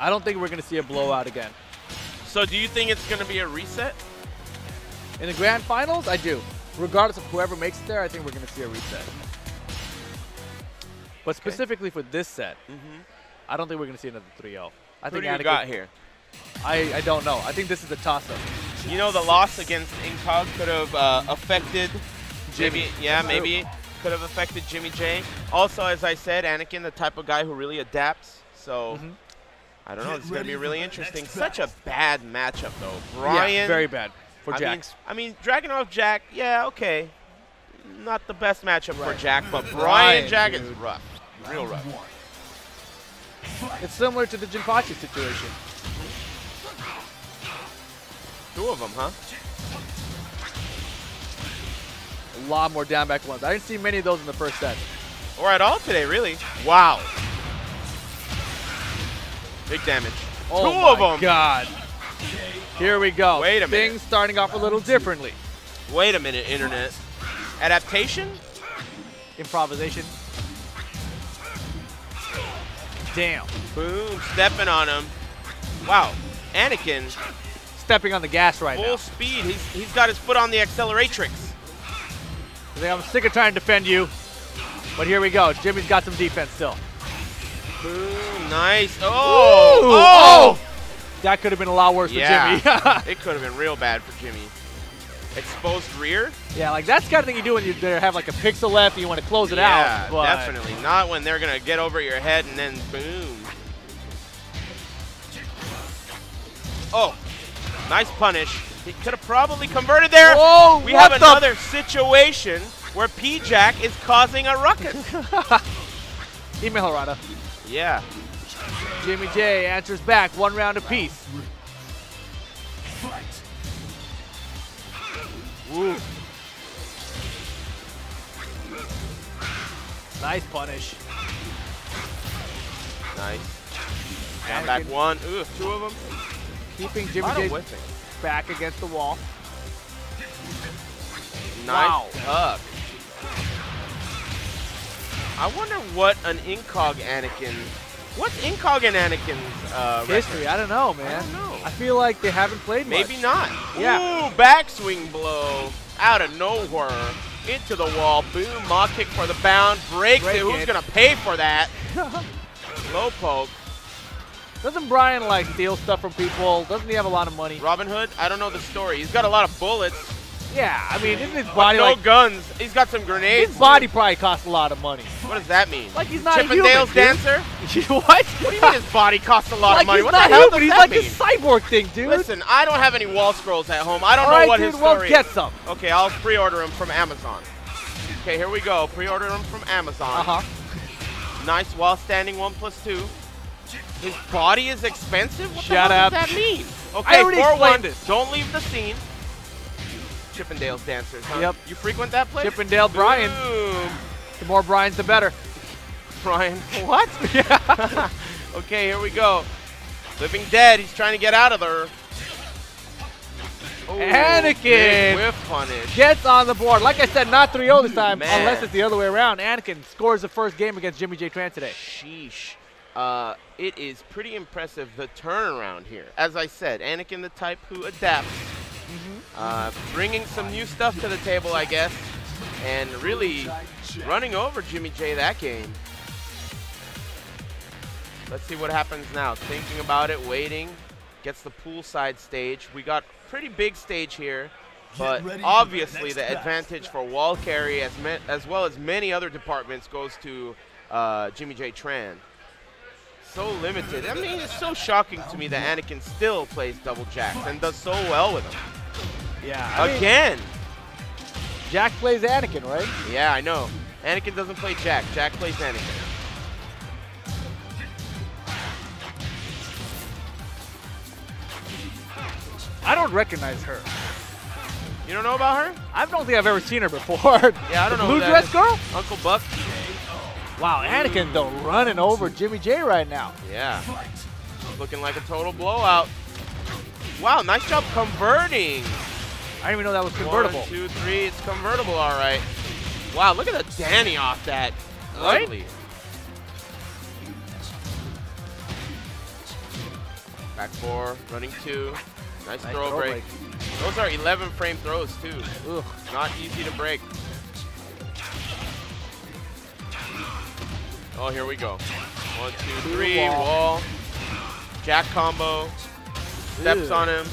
I don't think we're going to see a blowout again. So do you think it's going to be a reset? In the grand finals, I do. Regardless of whoever makes it there, I think we're going to see a reset. But specifically for this set, I don't think we're going to see another 3-0. I think Who do you got here? I don't know. I think this is a toss-up. You know, the loss against Incog could have affected Jimmy. Maybe could have affected Jimmy J. Also, as I said, Anakin, the type of guy who really adapts. So, I don't know. This is going to be really interesting. Such a bad matchup, though. Brian. Yeah, very bad for Jax. I mean, Dragunov Jack, yeah, okay. Not the best matchup for Jack, but Brian Jack is rough. Real rough. It's similar to the Jinpachi situation. 2 of them, huh? A lot more down back ones. I didn't see many of those in the first set. Or at all today, really. Wow. Big damage. Oh 2 of them. my God. Here we go. Wait a minute. Things starting off a little differently. Wait a minute, Internet. Adaptation? Improvisation. Damn. Boom. Stepping on him. Wow. Anakin. Stepping on the gas right now. Full speed. He's got his foot on the acceleratrix. I think I'm sick of trying to defend you. But here we go. Jimmy's got some defense still. Boom. Nice. Oh. Oh. That could have been a lot worse for Jimmy. It could have been real bad for Jimmy. Exposed rear? Yeah, like that's the kind of thing you do when you have like a pixel left and you want to close it out. Yeah, definitely. Not when they're going to get over your head and then boom. Oh, nice punish. He could have probably converted there. Whoa, we have another situation where P-Jack is causing a ruckus. Email Harada. Yeah. Jimmy J answers back, 1 round apiece. Ooh. Nice punish. Nice. Down back 1. Ooh, 2 of them. Keeping Jimmy J back against the wall. Nice tuck. I wonder what an Incog Anakin. What's Incog and Anakin's history? record? I don't know, man. I don't know. I feel like they haven't played much. Maybe not. Yeah. Ooh, backswing blow out of nowhere into the wall. Boom, mock kick for the bound. Breaks it. Who's gonna pay for that? Low poke. Doesn't Brian like steal stuff from people? Doesn't he have a lot of money? Robin Hood? I don't know the story. He's got a lot of bullets. Yeah, I mean, isn't his body no like guns? He's got some grenades. His body probably costs a lot of money. What does that mean? Like he's not Chippendale's human, dancer? What? What do you mean his body costs a lot of money? He's What not the hell human. does He's that like mean? a cyborg thing, dude. Listen, I don't have any wall scrolls at home. I don't All know right, what dude, his story well, get some. Okay, I'll pre-order them from Amazon. Okay, here we go. Pre-order them from Amazon. Nice while standing 1+2. His body is expensive? What the hell does that mean? Okay, I already explained this. Don't leave the scene. Chippendale's dancers, huh? Yep. You frequent that place? Chippendale Brian. Boom. The more Brian's, the better. Brian. What? Yeah. Okay, here we go. Living Dead. He's trying to get out of there. Ooh, Anakin big whiff punish. gets on the board. Like I said, not 3-0 this time, Man. unless it's the other way around. Anakin scores the first game against JimmyJtran today. Sheesh. It is pretty impressive, the turnaround here. As I said, Anakin the type who adapts. Bringing some new stuff to the table, I guess, and really running over Jimmy J that game. Let's see what happens now. Thinking about it, waiting. Gets the poolside stage. We got pretty big stage here, but obviously the advantage for wall carry as well as many other departments goes to JimmyJtran. So limited. I mean, it's so shocking to me that Anakin still plays double jacks and does so well with them. Yeah. Again. Jack plays Anakin, right? Yeah, I know. Anakin doesn't play Jack. Jack plays Anakin. I don't recognize her. You don't know about her? I don't think I've ever seen her before. Yeah, I don't know. Blue dress girl? Uncle Buck. Wow, Anakin though running over Jimmy J right now. Yeah. Looking like a total blowout. Wow, nice job converting. I didn't even know that was convertible. 1, 2, 3, it's convertible, all right. Wow, look at the Danny off that. Right? Ugly. Back 4, running 2. Nice throw break. Those are 11 frame throws too. Ugh. Not easy to break. Oh, here we go. 1, 2, 3, wall. Jack combo. Steps on him.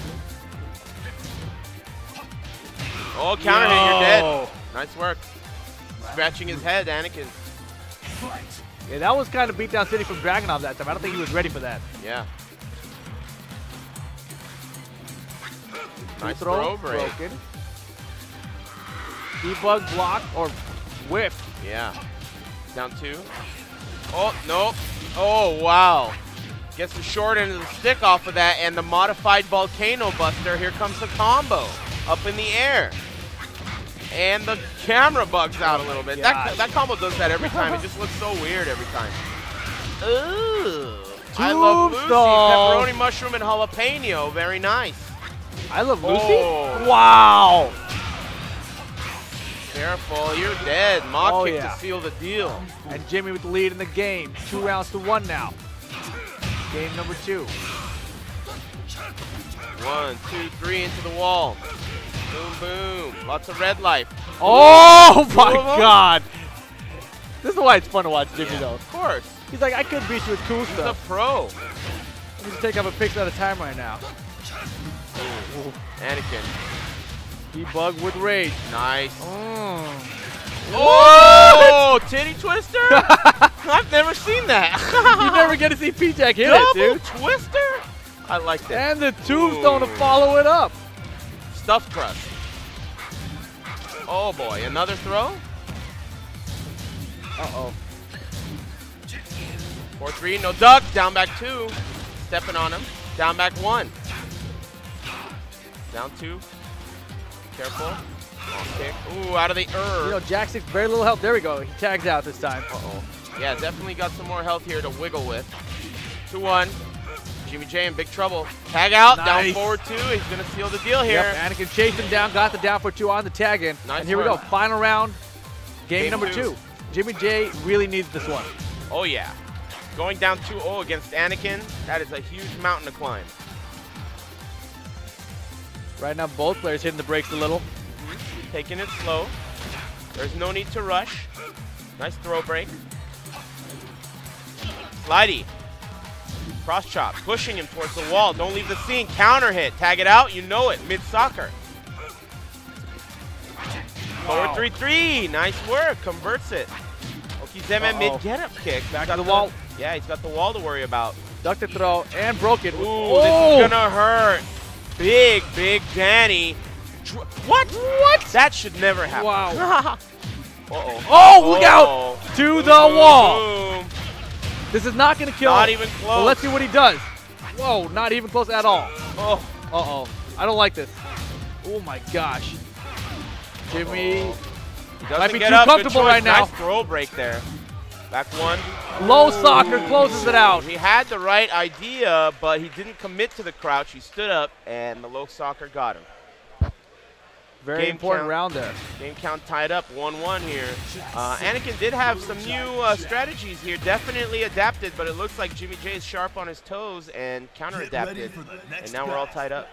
Oh, counter hit, you're dead. Nice work. Scratching his head, Anakin. Yeah, that was kind of beatdown city from Dragunov that time. I don't think he was ready for that. Yeah. Nice throw break. Broken. Debug block or whiff. Yeah. Down 2. Oh, no. Oh, wow. Gets the short end of the stick off of that, and the modified Volcano Buster. Here comes the combo. Up in the air. And the camera bugs out a little bit. That combo does that every time. It just looks so weird every time. Ooh. I love Lucy. Pepperoni, mushroom, and jalapeno. Very nice. I love Lucy? Oh. Wow. Careful, you're dead. Mock kick to seal the deal. And Jimmy with the lead in the game. 2 rounds to 1 now. Game number 2. 1, 2, 3 into the wall. Boom, boom. Lots of red life. Oh my God. This is why it's fun to watch Jimmy though. Of course. He's like, I could beat you with cool stuff. He's a pro. I need to take up a picture at a time right now. Ooh. Anakin. Debug with rage. Nice. Oh, titty twister? I've never seen that. You never get to see P-Jack hit it, dude. Double twister? I like that. And the tombstone to follow it up. Stuffed crust. Oh boy, another throw? Uh-oh. 4-3, no duck. Down back 2. Stepping on him. Down back 1. Down 2. Careful. Kick. Ooh, out of the You know, Jack 6, very little health. There we go. He tags out this time. Uh-oh. Yeah, definitely got some more health here to wiggle with. 2-1. Jimmy J in big trouble. Tag out, down forward 2. He's going to seal the deal here. Yep, Anakin chased him down, got the down for 2 on the tag in. Nice and here we go, final round, game number 2. Jimmy J really needs this one. Oh, yeah. Going down 2-0 against Anakin, that is a huge mountain to climb. Right now, both players hitting the brakes a little. Taking it slow. There's no need to rush. Nice throw break. Slidey. Cross chop, pushing him towards the wall. Don't leave the scene. Counter hit. Tag it out. You know it. Mid-soccer. Forward 3-3. Nice work. Converts it. Okizeme mid-get-up kick. Back to the wall. Yeah, he's got the wall to worry about. Duck the throw and broke it. Ooh, this is going to hurt. Big, big Danny. What? What? That should never happen. Wow. Uh-oh. Oh, look out! To the wall. Boom. This is not going to kill him. Not even close. But let's see what he does. Whoa, not even close at all. Oh. Uh-oh. I don't like this. Oh, my gosh. Jimmy might be too comfortable right now. Nice throw break there. Back 1. Low soccer closes it out. He had the right idea, but he didn't commit to the crouch. He stood up, and the low soccer got him. Very important round there. Game count tied up 1-1 here. Anakin did have some new strategies here. Definitely adapted, but it looks like Jimmy J is sharp on his toes and counter-adapted. And now we're all tied up.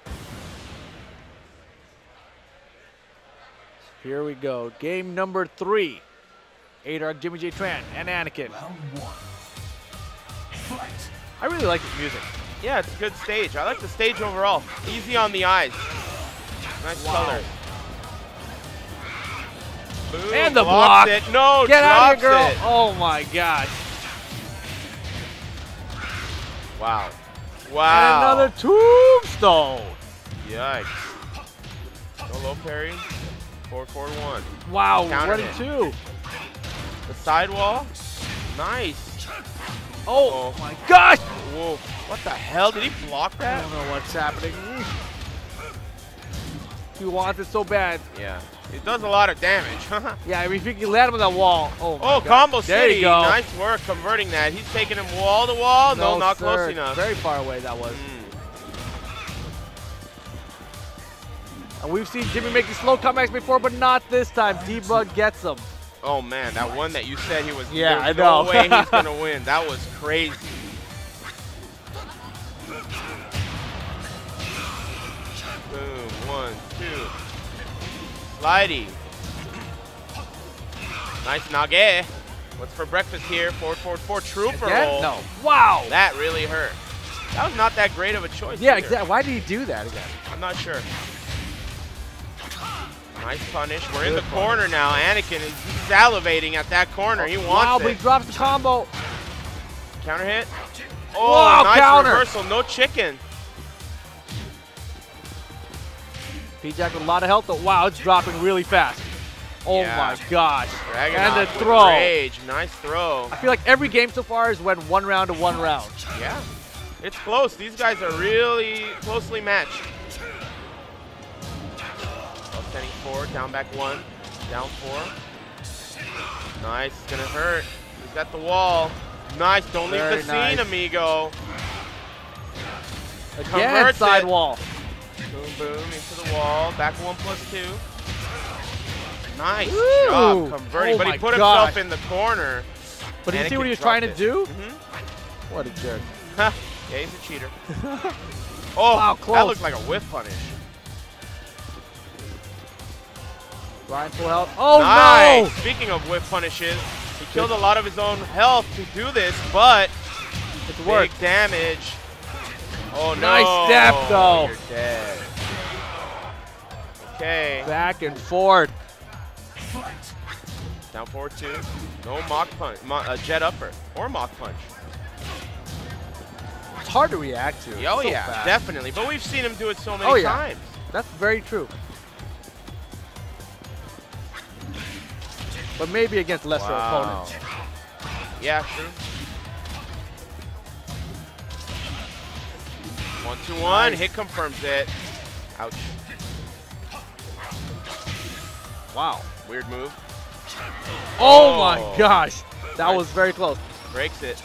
Here we go. Game number 3. ADAR, jimmyjtran, and Anakin. Round 1. Fight. I really like this music. Yeah, it's a good stage. I like the stage overall. Easy on the eyes. Nice colors. Boom, and the block. It. No, get out of here, girl. It. Oh my gosh. Wow. Wow. And another tombstone. Yikes. No low parry. 4-4-1. Wow, Counter running 2. The sidewall. Nice. Oh my gosh. Whoa. What the hell? Did he block that? I don't know what's happening. He wants it so bad. Yeah. It does a lot of damage. Yeah, I mean, if you can land him on that wall. Oh, my God. Combo City. There you go. Nice work converting that. He's taking him wall to wall. No, not close enough. Very far away that was. And we've seen Jimmy make these slow comebacks before, but not this time. Debug gets him. Oh, man. That one that you said he was. Yeah, I know. know. No way he's going to win. That was crazy. 2. Slidey. Nice nage. What's for breakfast here? Forward, forward, forward. Trooper roll. No. Wow. That really hurt. That was not that great of a choice. Yeah, either. exactly. Why did he do that again? I'm not sure. Nice punish. We're in the corner now. Anakin is salivating at that corner. He wants wow, it. but he drops the combo. Counter hit. Oh, wow, nice counter. reversal. No chicken. P-Jack with a lot of health, though. Wow, it's dropping really fast. Oh Yeah. my gosh. Dragon and the with throw. Rage. Nice throw. I feel like every game so far has went 1 round to 1 round. Yeah. It's close. These guys are really closely matched. Standing 4, down back 1, down 4. Nice, it's gonna hurt. He's got the wall. Nice, don't leave the scene, amigo. Again, Converts side it. wall. Boom, boom, into the wall. Back 1+2. Nice Woo. job converting, Oh but he my put gosh. himself in the corner. But did you see what he was Anakin trying to dropped do? Mm-hmm. What a jerk. Yeah, he's a cheater. Oh, wow, that close. looked like a whiff punish. Ryan full health. Oh Nice. no! Speaking of whiff punishes, he killed a lot of his own health to do this, but It's big worked. damage. Oh no! Nice step, though. You're dead. Okay. Back and forth. Down forward 2. No mock punch, jet upper or mock punch. It's hard to react to. Oh So yeah, fast. definitely. But we've seen him do it so many times. That's very true. But maybe against lesser opponents. Yeah, true. 1-2-1. Nice. Hit confirms it. Ouch. Wow. Weird move. Oh my gosh. That was very close. Breaks it.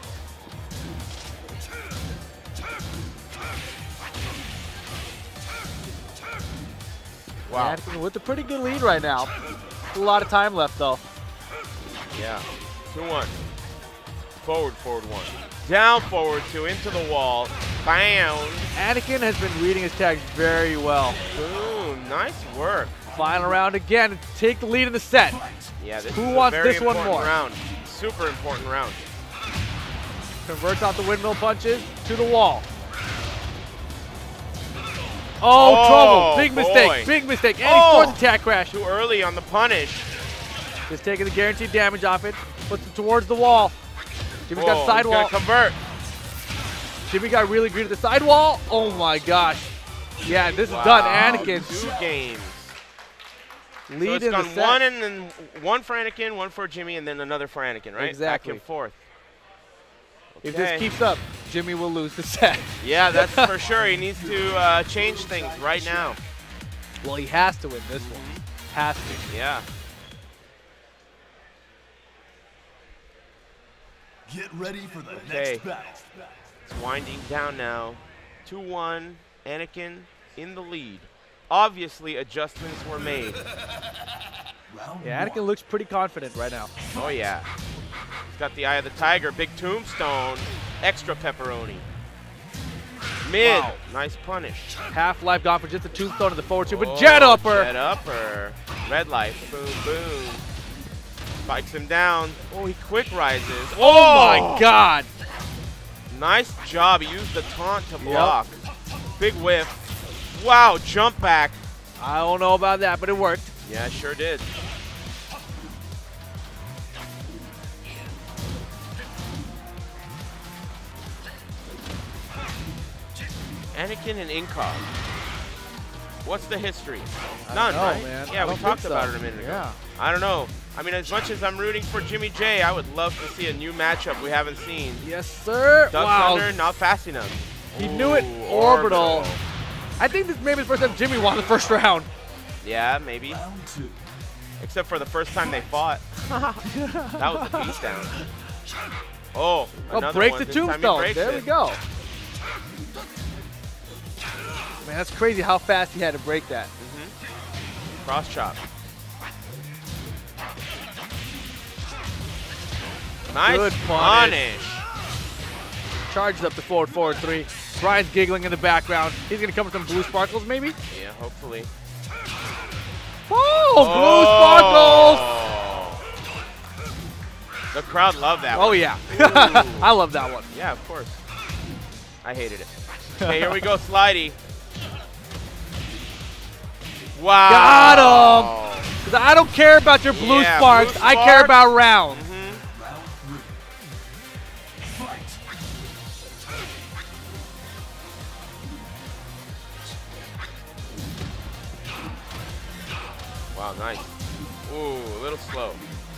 Wow. Anakin with a pretty good lead right now. A lot of time left though. Yeah. 2-1. Forward, forward 1. Down, forward 2, into the wall. Bound. Anakin has been reading his tags very well. Boom. Nice work. Final round again. Take the lead in the set. Yeah, this Who is wants a very this one important more? round. Super important round. Converts out the windmill punches to the wall. Oh, trouble. Big mistake. boy. Big mistake. And he forced attack crash. Too early on the punish. Just taking the guaranteed damage off it. Puts it towards the wall. Jimmy's got Whoa, sidewall. he's gonna convert. Jimmy got really greedy at the sidewall. Oh my gosh. Yeah, this is done. Anakin 2 games. lead So it's in the gone set. 1 and then 1 for Anakin, 1 for Jimmy, and then another for Anakin, right? Exactly. Back and forth. If Okay. this keeps up, Jimmy will lose the set. Yeah, that's for sure. He needs to change things right now. Well, he has to win this one. Has to. Yeah. Get ready for the Okay. next battle. It's winding down now. 2-1, Anakin in the lead. Obviously, adjustments were made. Round Yeah, Anakin 1. looks pretty confident right now. Oh, yeah. He's got the eye of the tiger, big tombstone, extra pepperoni. Mid, Wow. nice punish. Half-life gone for just a tombstone in the forward two, but Oh, jet upper. Jet upper. Red life, boom, boom. Spikes him down. Oh, he quick rises. Oh my God. Nice job. He used the taunt to block. Big whiff. Wow, jump back. I don't know about that, but it worked. Yeah, sure did. Anakin and Incog. What's the history? None, know, right? man. I Yeah, we don't talked think about so. it a minute ago. Yeah. I don't know. I mean, as much as I'm rooting for Jimmy J, I would love to see a new matchup we haven't seen. Yes, sir. Duck Wow. Thunder, not fast enough. He knew it. Ooh, Orbital. I think this may be the first time Jimmy won the first round. Yeah, maybe. Round 2. Except for the first time they fought. That was a beatdown. Oh, another break one. the This time he tombstone. breaks There we it. go. Man, that's crazy how fast he had to break that. Cross chop. Nice Good punish. Charges up to forward 3. Brian's giggling in the background. He's going to come with some blue sparkles, maybe? Yeah, hopefully. Oh, blue sparkles! The crowd loved that one. Oh, yeah. I love that one. Yeah, of course. I hated it. Okay, here we go, Slidey. Wow. Got him! Because I don't care about your blue sparks. I care about rounds. Wow, nice. Ooh, a little slow.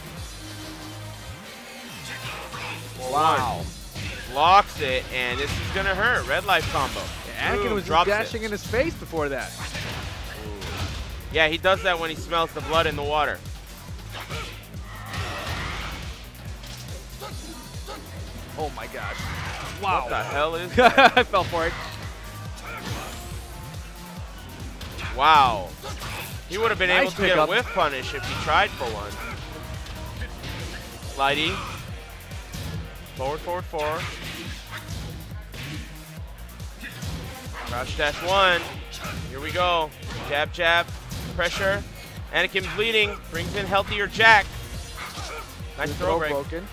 Wow. Blocks it, and this is going to hurt. Red life combo. Yeah, Anakin was just dashing in his face before that. Ooh. Yeah, he does that when he smells the blood in the water. Oh my gosh. Wow. What the hell is that? I fell for it. Wow. He would have been able to get a pickup. whiff punish if he tried for one. Slidey. Forward, forward, forward. Crouch dash one. Here we go. Jab, jab. Pressure. Anakin bleeding. Brings in healthier Jack. Nice throw break. Broken.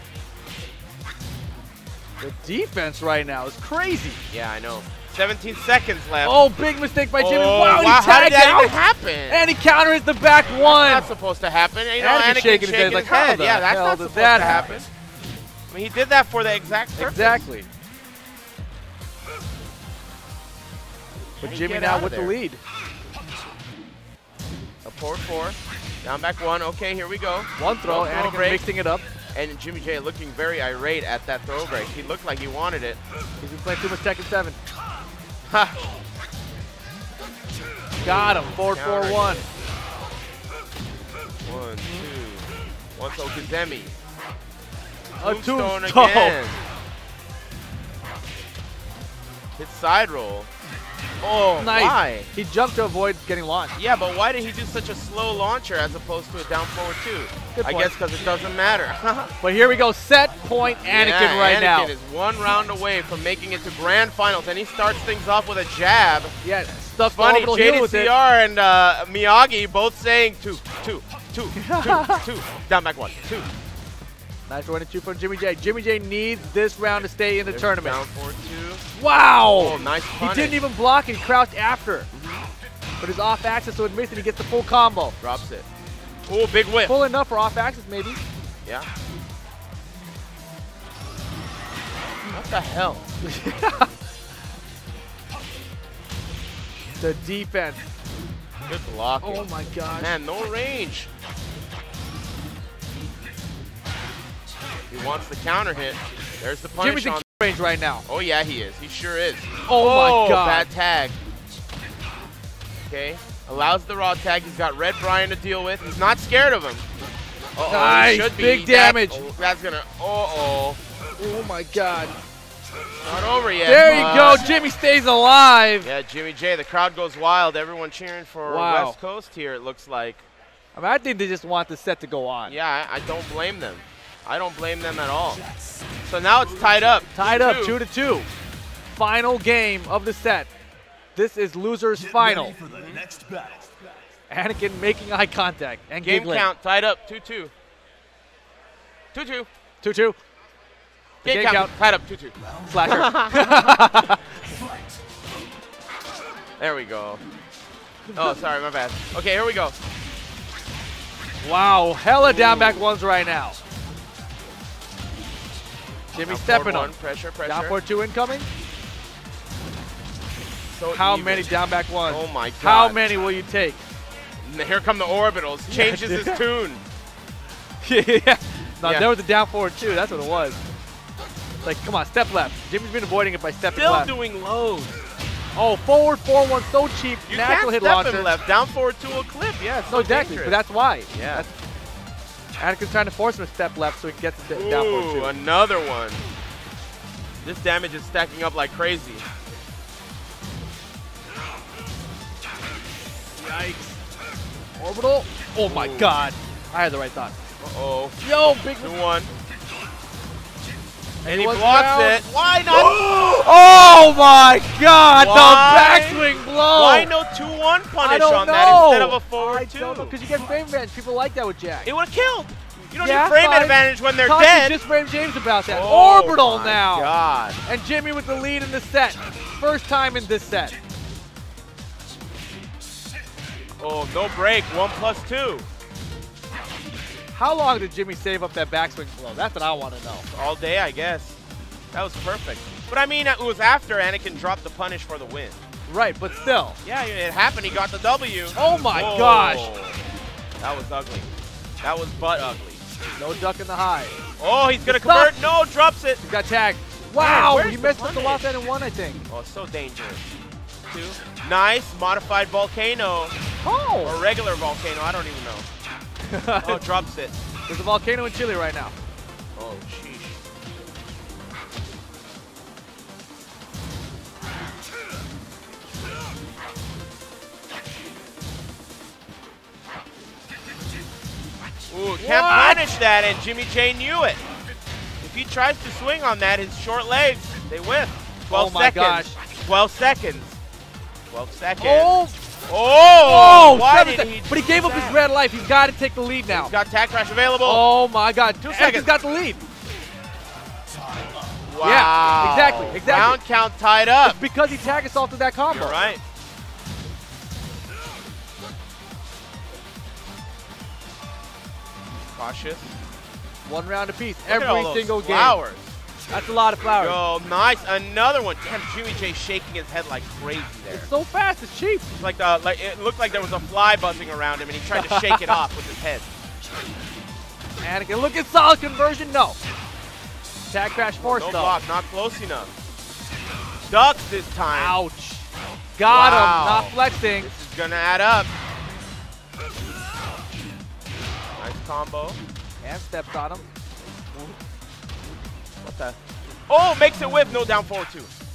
The defense right now is crazy. Yeah, I know. 17 seconds left. Oh, big mistake by Jimmy. Oh, wow, he how tagged did that out. even happen? And he counters the back one. That's not supposed to happen. You know, Anakin shaking his head like, how the yeah, that's hell not did supposed that to happen. I mean, he did that for the exact purpose. Exactly. But How Jimmy get now out with of the there? lead. A forward four. Down back one. Okay, here we go. One throw, Throw Anakin break. mixing it up. And Jimmy J looking very irate at that throw break. He looked like he wanted it. He's been playing too much Tekken 7. Ha! Got him. Forward 4-1. 1, 2. One so Kazemi. A Tombstone tombstone. again. Hit side roll. Oh, Nice. why? He jumped to avoid getting launched. Yeah, but why did he do such a slow launcher as opposed to a down forward two? Good I point. guess because it doesn't matter. But here we go. Set point Anakin Yeah, right now. Anakin is one round away from making it to grand finals, and he starts things off with a jab. Yeah, stuff Funny, orbital heel with it. JDCR and Miyagi both saying two. Down back one, 2. Nice 1-2 from Jimmy J. Jimmy J needs this round to stay in the tournament. Down forward 2. Wow! Oh, nice punish. He didn't even block and crouched after. But his off axis, so it missed and he gets the full combo. Drops it. Oh, big whip. Full enough for off axis, maybe. Yeah. What the hell? The defense. Good blocking. Oh my gosh. Man, no range. He wants the counter hit. There's the punish Jimmy's in on. range right now. Oh yeah, he is. He sure is. Oh my god. Bad tag. Okay. Allows the raw tag. He's got Red Brian to deal with. He's not scared of him. Uh-oh, Nice. he should be. Big damage. That's gonna. Oh my god. Not over yet. There you go. Jimmy stays alive. Yeah, Jimmy J. The crowd goes wild. Everyone cheering for Wow. West Coast here, it looks like. I mean, I think they just want the set to go on. Yeah, I don't blame them. I don't blame them at all. So now it's tied up. Tied up 2-2. Final game of the set. This is loser's final. For the next battle. Anakin making eye contact and Game giggling. count tied up 2-2. 2-2. 2-2. The Game count tied up 2-2. Slasher. There we go. Oh, sorry, my bad. Okay, here we go. Wow, hella down back ones right now. Jimmy Down stepping forward on. Pressure, pressure. Down 4-2 incoming. So How even. many down back ones? Oh my god. How many will you take? And here come the orbitals. Changes his tune. Yeah. No, Yeah. there was a down 4-2. That's what it was. Like, come on, step left. Jimmy's been avoiding it by stepping Still left. doing lows. Oh, forward 4-1, so cheap. You Natural can't hit step launcher. him left. Down forward 2 will clip. Yeah, it's No, so exactly, dangerous. but that's why. Yeah. Anakin's trying to force him to step left so he gets the down Ooh, 4-2. another one. This damage is stacking up like crazy. Yikes. Orbital. Oh my Ooh. god. I had the right thought. Uh-oh. Yo, big 2-1. And he was blocks down. it. Why not? Oh my god, Why? the backswing blow. Why no 2-1 punish on that instead of a forward 2? I don't know, because you get frame advantage. People like that with Jack. It would have killed. You don't need frame advantage when they're dead. Just framed James about that. Oh Orbital my now. God. And Jimmy with the lead in the set. First time in this set. Oh, no break. 1+2. How long did Jimmy save up that backswing flow? That's what I want to know. All day, I guess. That was perfect. But I mean, it was after Anakin dropped the punish for the win. Right, but still. Yeah, it happened. He got the W. Oh my gosh. That was ugly. That was butt ugly. No duck in the high. Oh, he's going to convert. No, drops it. He got tagged. Wow, Man, he messed up the loft end in 1, I think. Oh, it's so dangerous. 2. Nice. Modified volcano. Oh. Or regular volcano. I don't even know. Oh, drops it. There's a volcano in Chile right now. Oh, sheesh. Ooh, can't punish that, and Jimmy J knew it. If he tries to swing on that, his short legs, they whiff. 12 my seconds. gosh. 12 seconds. 12 seconds. Oh! Oh! Why did he But he gave up his red life. He's got to take the lead now. He's got tag crash available. Oh my God! 2 seconds. seconds got the lead. Wow. Yeah, exactly. Round count tied up. It's because he tag assaulted that combo. You're right. Cautious. 1 round apiece. Look at all Every those single flowers. game. That's a lot of flowers. Yo, nice. Another one. Damn, Jimmy J shaking his head like crazy there. It's so fast. It's cheap. Like it looked like there was a fly buzzing around him, and he tried to shake it off with his head. Anakin, look at solid conversion. No. Tag crash force No though. block, not close enough. Ducks this time. Ouch. Got him. Not flexing. This is gonna add up. Nice combo. And steps on him. What the? Oh, makes it whip. No down forward 2.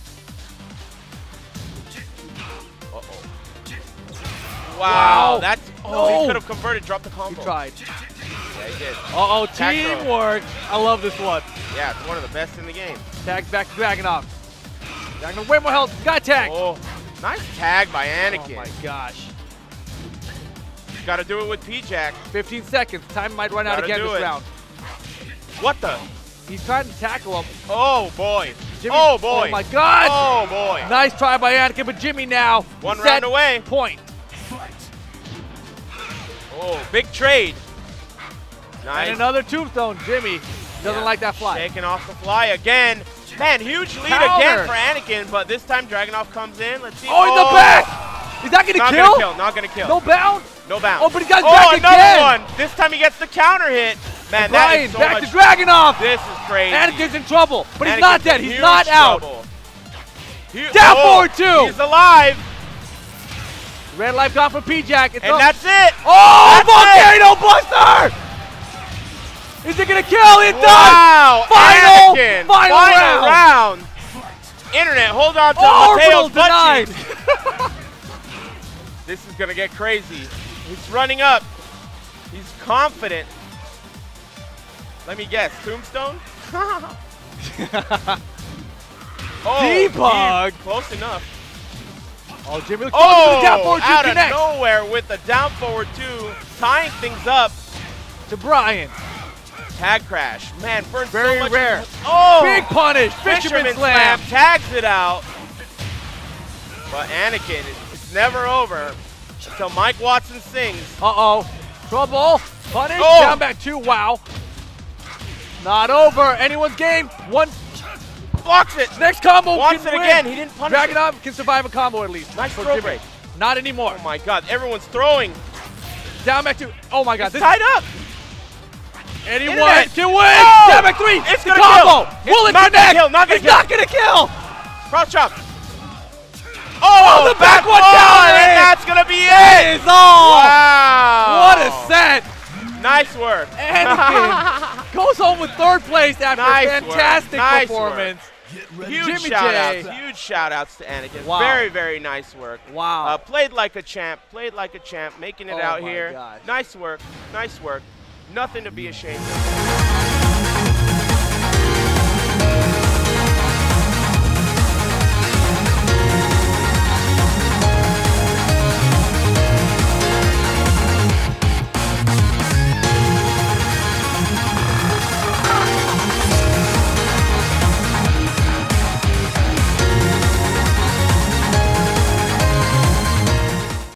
Uh-oh. Wow. That's. Oh, he could have converted. Dropped the combo. He tried. Yeah, he did. Uh-oh, teamwork. I love this one. Yeah, it's one of the best in the game. Tags back to Dragunov. Dragunov way more health. Got tagged. Oh, nice tag by Anakin. Oh my gosh. Got to do it with P-Jack. 15 seconds. Time might run out again this round. What the? He's trying to tackle him. Oh boy. Jimmy, oh boy. Oh my God. Oh boy. Nice try by Anakin, but Jimmy now. 1 round away. Point. Oh, big trade. Nice. And another tombstone. Jimmy doesn't like that fly. Shaking off the fly again. Man, huge lead Counter. again for Anakin, but this time Dragunov comes in. Let's see. Oh, in the back! Is that going to Not kill? gonna kill. Not going to kill. No bound? No bound. Oh, but he got back another again. one. This time he gets the counter hit. Man, and that Brian, is so back much. to Dragunov. This is crazy. Anakin's in trouble, but he's Anakin's not dead. in He's not out. trouble. Down forward 2. He's alive. Red life gone for P-Jack. And that's it. Oh, That's Volcano Buster! Is it going to kill? It wow. does! Final round. Internet, hold on to Mateo's butt cheeks. This is going to get crazy. He's running up. He's confident. Let me guess. Tombstone? Debug. Close enough. Oh, Jimmy looks the down forward 2 out connects. of nowhere with the down forward 2, tying things up. To Brian. Tag crash. Man, burns Very so much. rare. Oh! Big punish. Fisherman slam. Tags it out. But Anakin, it's never over until Mike Watson sings. Uh-oh. Trouble. Punish. Oh! Down back 2. Wow. Not over. Anyone's game. 1. Blocks it. Next combo. Wants can it win. again. He didn't punish it. Dragunov can survive a combo at least. Nice for throw Jimmy. break. Not anymore. Oh my God, everyone's throwing. Down back 2. Oh my God. It's tied up. Anyone Internet. can win. Oh! Down back 3. It's the gonna combo. kill. Will it Not connect? gonna kill. Not gonna it's kill. not going to kill. Cross chop. Oh, the back one down, down. and that's gonna be That it. is all. Wow. What a set. Nice work. Anakin goes home with 3rd place after Nice a fantastic work. performance. Huge Jimmy shout J. outs. Huge shout outs to Anakin. Wow. Very, very nice work. Wow. Played like a champ. Played like a champ. Making it out my here. gosh. Nice work. Nice work. Nothing to be ashamed of.